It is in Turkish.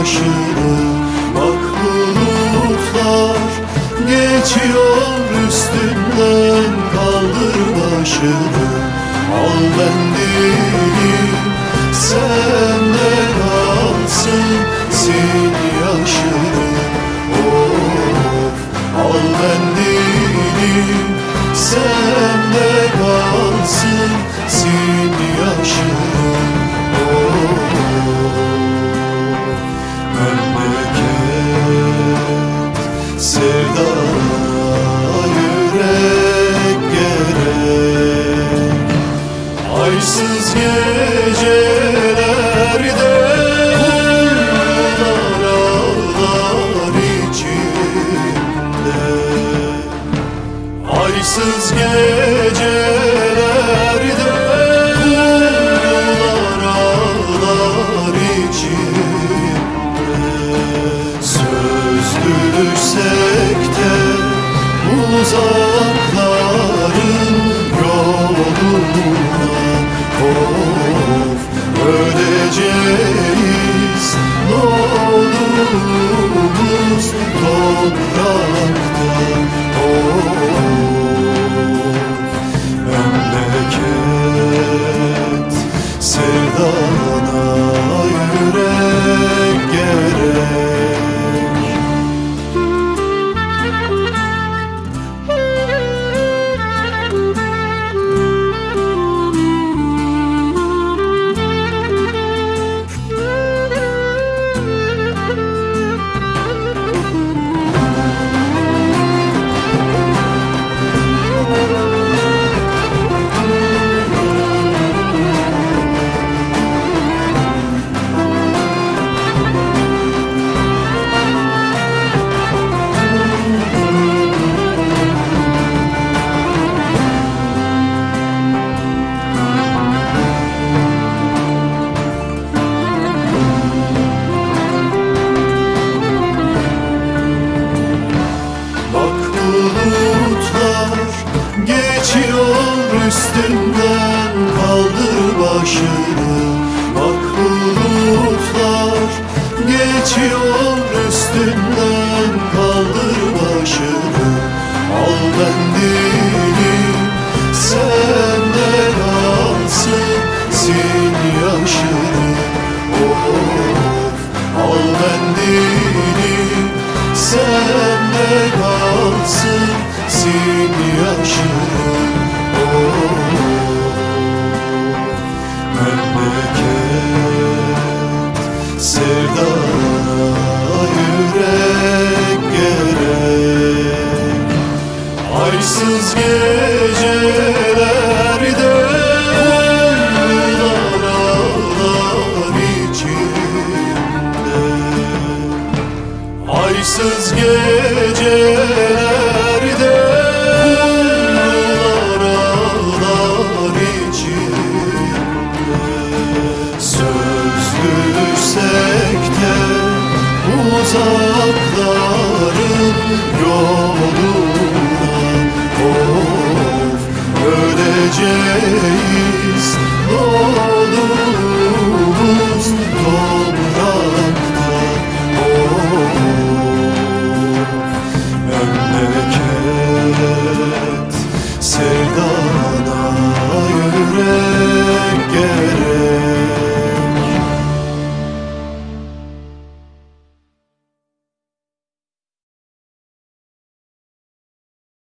başını. Bak bulutlar geçiyor üstünden, kaldır başını. Al mendili sende kalsın, sil yaşını. Of, al mendili sende kalsın, sil yaşını. Of, memleket sevdana yürek gerek. Aysız gecelerde kumlar ağlar içinde. Aysız gecelerde kumlar ağlar içinde. Söz düşsek de uzakların yoluna. Of, öleceğiz, doğduğumuz topraklarda. Of, memleket sevdana yürek gerek. Üstünden kaldır başını. Bak bulutlar geçiyor üstünden, kaldır başını. Al mendili sende kalsın, sil yaşını. Of, al mendili sende kalsın, sil yaşını. Memleket sevdana yürek gerek. Aysız gecelerde kumlar ağlar içinde. Aysız geceler